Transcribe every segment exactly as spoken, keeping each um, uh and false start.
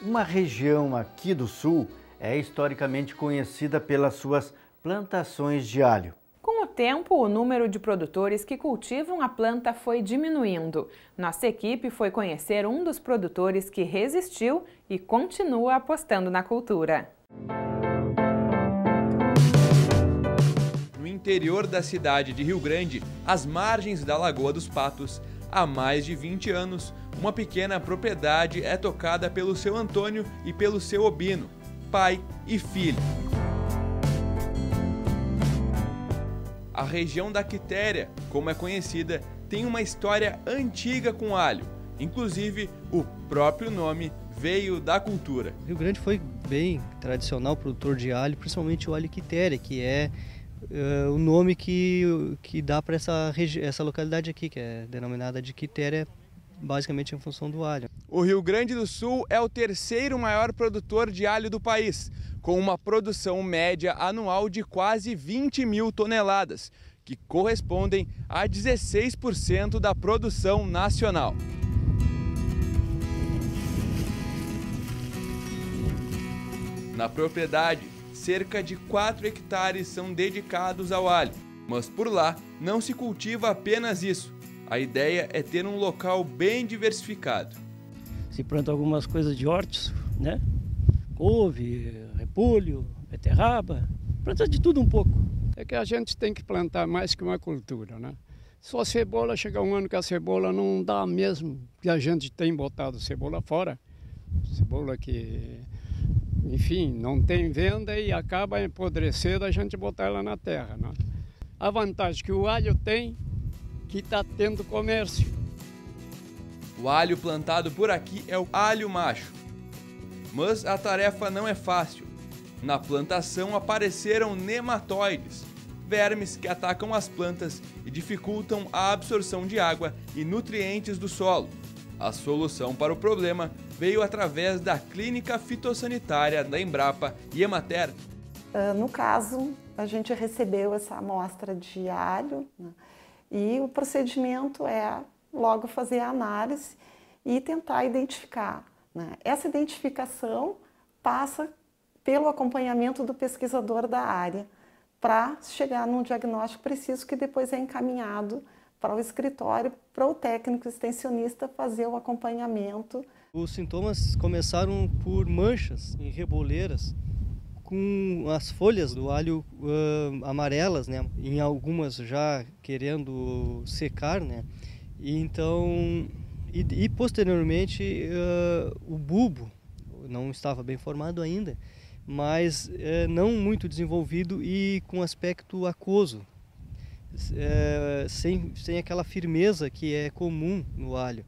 Uma região aqui do sul é historicamente conhecida pelas suas plantações de alho. Com o tempo, o número de produtores que cultivam a planta foi diminuindo. Nossa equipe foi conhecer um dos produtores que resistiu e continua apostando na cultura. No interior da cidade de Rio Grande, às margens da Lagoa dos Patos, há mais de vinte anos, uma pequena propriedade é tocada pelo seu Antônio e pelo seu Obino, pai e filho. A região da Quitéria, como é conhecida, tem uma história antiga com alho. Inclusive, o próprio nome veio da cultura. Rio Grande foi bem tradicional produtor de alho, principalmente o alho Quitéria, que é uh, o nome que, que dá para essa, essa localidade aqui, que é denominada de Quitéria, basicamente em função do alho. O Rio Grande do Sul é o terceiro maior produtor de alho do país, com uma produção média anual de quase vinte mil toneladas, que correspondem a dezesseis por cento da produção nacional. Na propriedade, cerca de quatro hectares são dedicados ao alho, mas por lá não se cultiva apenas isso. A ideia é ter um local bem diversificado. Se planta algumas coisas de hortos, né? Couve, repolho, beterraba, planta de tudo um pouco. É que a gente tem que plantar mais que uma cultura, né? Só cebola, chega um ano que a cebola não dá mesmo, que a gente tem botado cebola fora. Cebola que, enfim, não tem venda e acaba apodrecendo a gente botar ela na terra, né? A vantagem que o alho tem, que está tendo comércio. O alho plantado por aqui é o alho macho. Mas a tarefa não é fácil. Na plantação apareceram nematóides, vermes que atacam as plantas e dificultam a absorção de água e nutrientes do solo. A solução para o problema veio através da clínica fitossanitária da Embrapa e Emater. No caso, a gente recebeu essa amostra de alho, né? E o procedimento é logo fazer a análise e tentar identificar, né? Essa identificação passa pelo acompanhamento do pesquisador da área para chegar num diagnóstico preciso que depois é encaminhado para o escritório, para o técnico extensionista fazer o acompanhamento. Os sintomas começaram por manchas em reboleiras, com as folhas do alho uh, amarelas, né? Em algumas já querendo secar, né? E então, e, e posteriormente uh, o bulbo não estava bem formado ainda, mas uh, não muito desenvolvido e com aspecto aquoso, uh, sem, sem aquela firmeza que é comum no alho.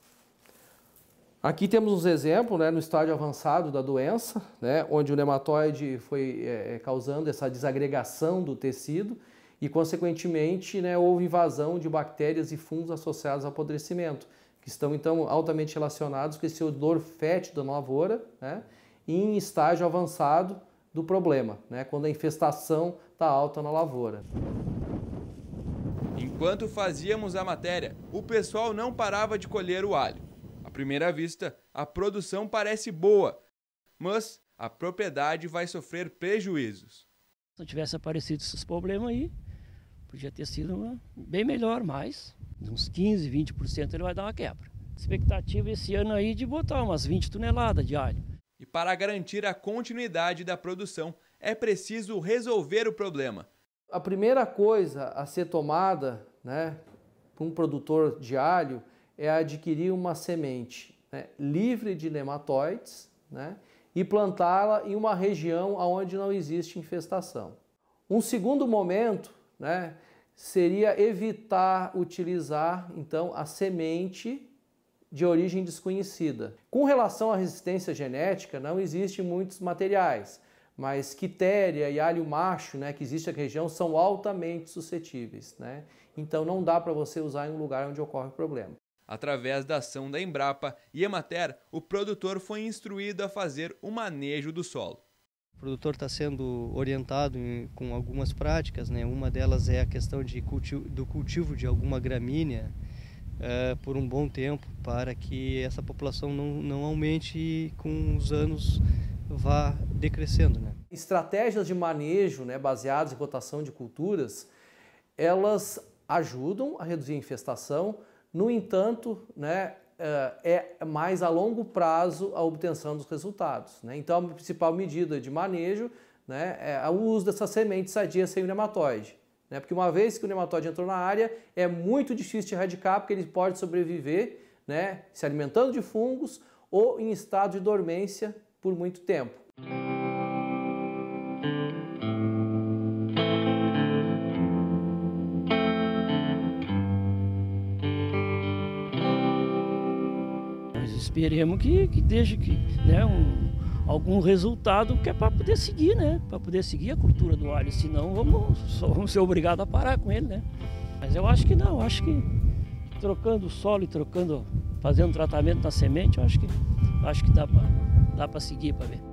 Aqui temos uns exemplos, né, no estágio avançado da doença, né, onde o nematóide foi é, causando essa desagregação do tecido e, consequentemente, né, houve invasão de bactérias e fungos associados ao apodrecimento, que estão, então, altamente relacionados com esse odor fétido da lavoura, né, em estágio avançado do problema, né, quando a infestação está alta na lavoura. Enquanto fazíamos a matéria, o pessoal não parava de colher o alho. À primeira vista, a produção parece boa, mas a propriedade vai sofrer prejuízos. Se não tivesse aparecido esses problemas aí, podia ter sido uma, bem melhor, mas uns quinze, vinte por cento ele vai dar uma quebra. Expectativa esse ano aí de botar umas vinte toneladas de alho. E para garantir a continuidade da produção, é preciso resolver o problema. A primeira coisa a ser tomada, né, para um produtor de alho é adquirir uma semente, né, livre de nematóides, né, e plantá-la em uma região onde não existe infestação. Um segundo momento, né, seria evitar utilizar então a semente de origem desconhecida. Com relação à resistência genética, não existem muitos materiais, mas quitéria e alho macho, né, que existe na região, são altamente suscetíveis, né? Então não dá para você usar em um lugar onde ocorre o problema. Através da ação da Embrapa e Emater, o produtor foi instruído a fazer o manejo do solo. O produtor está sendo orientado em, com algumas práticas, né? Uma delas é a questão de cultivo, do cultivo de alguma gramínea, uh, por um bom tempo, para que essa população não, não aumente e com os anos vá decrescendo, né? Estratégias de manejo, né, baseadas em rotação de culturas, elas ajudam a reduzir a infestação. No entanto, né, é mais a longo prazo a obtenção dos resultados, né? Então, a principal medida de manejo, né, é o uso dessa semente sadia sem o nematóide, né? Porque uma vez que o nematóide entrou na área, é muito difícil de erradicar, porque ele pode sobreviver, né, se alimentando de fungos ou em estado de dormência por muito tempo. Esperemos que, que deixe que, né, um, algum resultado que é para poder seguir, né? Para poder seguir a cultura do alho, senão vamos, só vamos ser obrigados a parar com ele, né? Mas eu acho que não, eu acho que trocando o solo e trocando, fazendo tratamento na semente, eu acho que, eu acho que dá para dá para seguir para ver.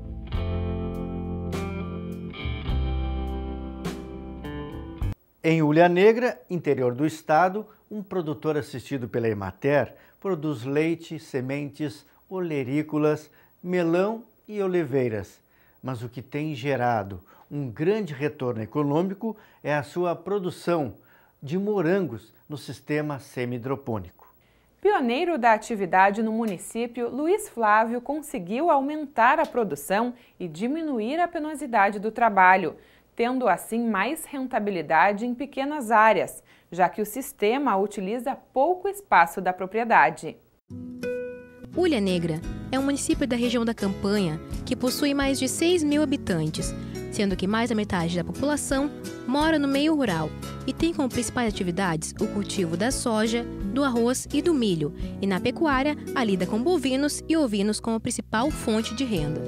Em Hulha Negra, interior do estado, um produtor assistido pela Emater produz leite, sementes, olerícolas, melão e oliveiras. Mas o que tem gerado um grande retorno econômico é a sua produção de morangos no sistema semi-hidropônico. Pioneiro da atividade no município, Luiz Flávio conseguiu aumentar a produção e diminuir a penosidade do trabalho, tendo assim mais rentabilidade em pequenas áreas, já que o sistema utiliza pouco espaço da propriedade. Hulha Negra é um município da região da Campanha que possui mais de seis mil habitantes, sendo que mais da metade da população mora no meio rural e tem como principais atividades o cultivo da soja, do arroz e do milho, e na pecuária a lida com bovinos e ovinos como principal fonte de renda.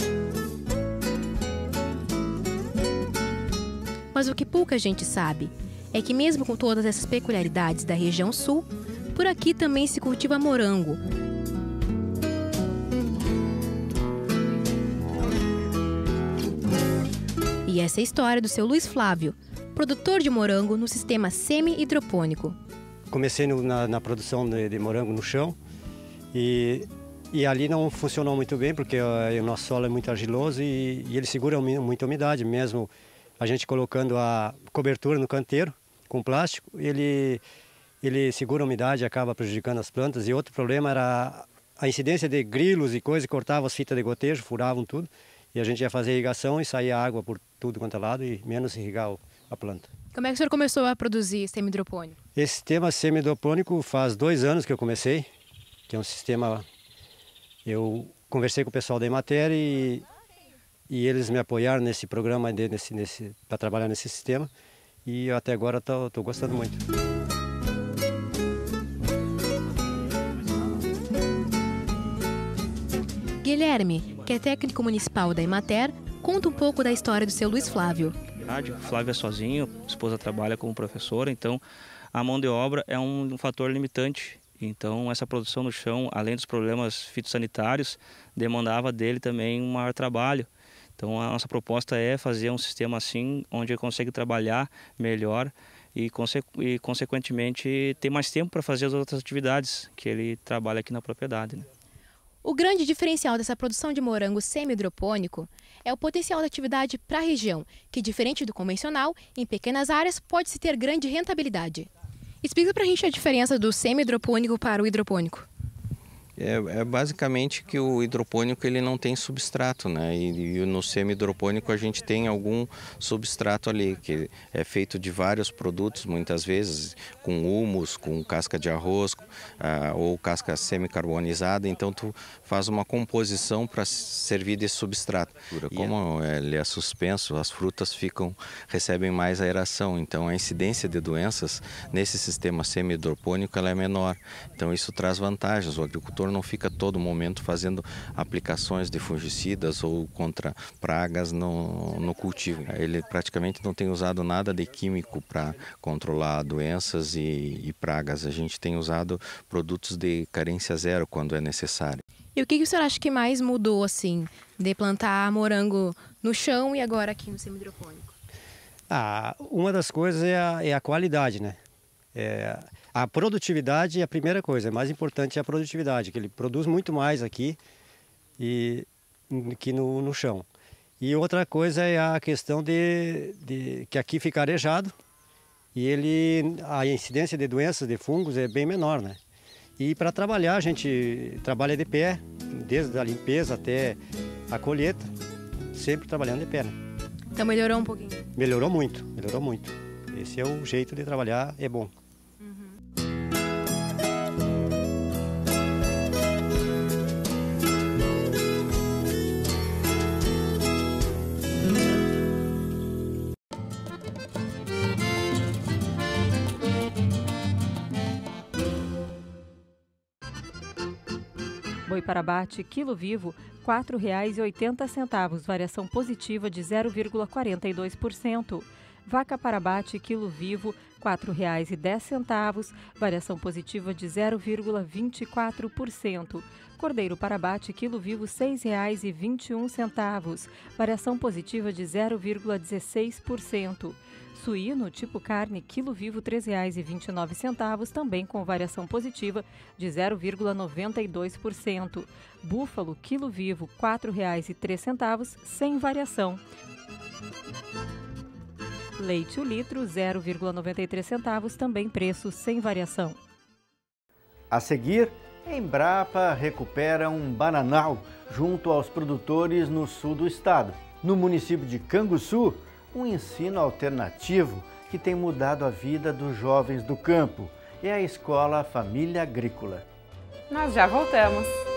Mas o que pouca gente sabe é que mesmo com todas essas peculiaridades da região sul, por aqui também se cultiva morango. E essa é a história do seu Luiz Flávio, produtor de morango no sistema semi-hidropônico. Comecei no, na, na produção de, de morango no chão e, e ali não funcionou muito bem porque uh, o nosso solo é muito argiloso e, e ele segura muita umidade, mesmo a gente colocando a cobertura no canteiro com plástico, ele, ele segura a umidade e acaba prejudicando as plantas. E outro problema era a incidência de grilos e coisas, cortavam as fitas de gotejo, furavam tudo. E a gente ia fazer irrigação e saía água por tudo quanto é lado e menos irrigar a planta. Como é que o senhor começou a produzir semi-hidropônico? Esse sistema semi-hidropônico faz dois anos que eu comecei, que é um sistema... Eu conversei com o pessoal da Emater e, e eles me apoiaram nesse programa, nesse, nesse, para trabalhar nesse sistema. E eu até agora estou gostando muito. Guilherme, que é técnico municipal da Emater, conta um pouco da história do seu Luiz Flávio. O Flávio é sozinho, a esposa trabalha como professora, então a mão de obra é um fator limitante. Então essa produção no chão, além dos problemas fitossanitários, demandava dele também um maior trabalho. Então a nossa proposta é fazer um sistema assim, onde ele consegue trabalhar melhor e, conse e consequentemente, ter mais tempo para fazer as outras atividades que ele trabalha aqui na propriedade, né? O grande diferencial dessa produção de morango semi-hidropônico é o potencial da atividade para a região, que, diferente do convencional, em pequenas áreas pode-se ter grande rentabilidade. Explica para a gente a diferença do semi-hidropônico para o hidropônico. É, é basicamente que o hidropônico ele não tem substrato, né? E, e no semi-hidropônico a gente tem algum substrato ali, que é feito de vários produtos, muitas vezes com humus, com casca de arroz, ah, ou casca semi-carbonizada. Então tu faz uma composição para servir desse substrato. Como ele é suspenso, as frutas ficam, recebem mais aeração. Então a incidência de doenças nesse sistema semi-hidropônico ela é menor. Então isso traz vantagens. O agricultor não fica todo momento fazendo aplicações de fungicidas ou contra pragas no, no cultivo. Ele praticamente não tem usado nada de químico para controlar doenças e, e pragas. A gente tem usado produtos de carência zero quando é necessário. E o que, que o senhor acha que mais mudou, assim, de plantar morango no chão e agora aqui no semi-hidropônico? Ah, uma das coisas é a, é a qualidade, né? É, A produtividade é a primeira coisa, é mais importante é a produtividade, que ele produz muito mais aqui e, que no, no chão. E outra coisa é a questão de, de que aqui fica arejado e ele, a incidência de doenças, de fungos é bem menor, né? E para trabalhar, a gente trabalha de pé, desde a limpeza até a colheita, sempre trabalhando de pé, né? Então melhorou um pouquinho? Melhorou muito, melhorou muito. Esse é o jeito de trabalhar, é bom. Boi para abate, quilo vivo, quatro reais e oitenta centavos, variação positiva de zero vírgula quarenta e dois por cento. Vaca para abate, quilo vivo, quatro reais e dez centavos, variação positiva de zero vírgula vinte e quatro por cento. Cordeiro para abate, quilo vivo, seis reais e vinte e um centavos, variação positiva de zero vírgula dezesseis por cento. Suíno, tipo carne, quilo vivo, três reais e vinte e nove centavos, também com variação positiva de zero vírgula noventa e dois por cento. Búfalo, quilo vivo, quatro reais e três centavos, sem variação. Leite o litro, zero vírgula noventa e três centavos, também preço sem variação. A seguir, Embrapa recupera um bananal junto aos produtores no sul do estado. No município de Canguçu, um ensino alternativo que tem mudado a vida dos jovens do campo. É a Escola Família Agrícola. Nós já voltamos.